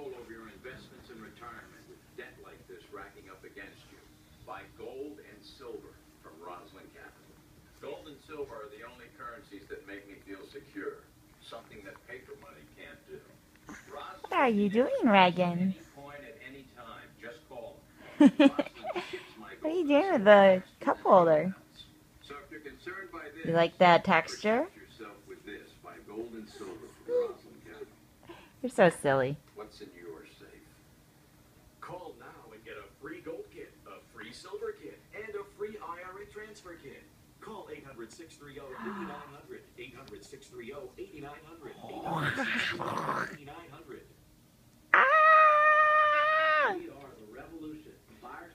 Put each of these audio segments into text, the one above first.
control over your investments and retirement with debt like this racking up against you. Buy gold and silver from Roslyn Capital. Gold and silver are the only currencies that make me feel secure. Something that paper money can't do. Roslyn, What are you doing, Reagan? at any point, at any time, just call them. Roslyn ships my What are gold you and doing with silver the faster cup than holder? anyone else. So if you're concerned by this, You like that texture? protect yourself with this. Buy gold and silver from Roslyn Capital. You're so silly. What's in your safe? Call now and get a free gold kit, a free silver kit, and a free IRA transfer kit. Call 800-630-8900, 800-630-8900, 800-630-8900. Ah! We are the revolution. Buyers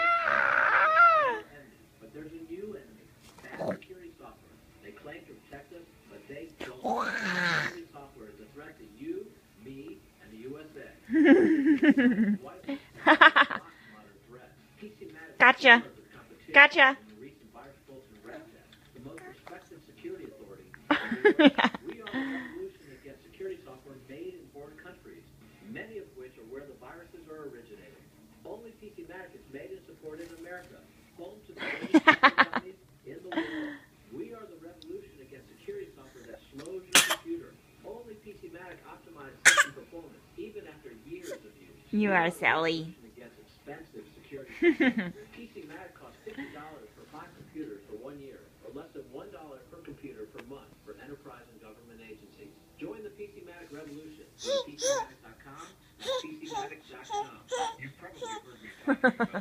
but there's a new enemy. Bad security software. They claim to protect us, but they don't. Security software is a threat to you, me, and the USA. Gotcha. Gotcha. The most respected security authority. We are the revolution that gets security software made in foreign countries, many of which are where the viruses are originating. Only PCmatic is made and supported in America, home to the biggest companies in the world. We are the revolution against security software that slows your computer. Only PCmatic optimizes system performance, even after years of use. You are silly. Against expensive security software. PCmatic costs $50 for 5 computers for 1 year, or less than $1 per computer per month for enterprise and government agencies. Join the PCmatic revolution. Go to PCmatic.com and PCmatic.com. You've probably heard me talking about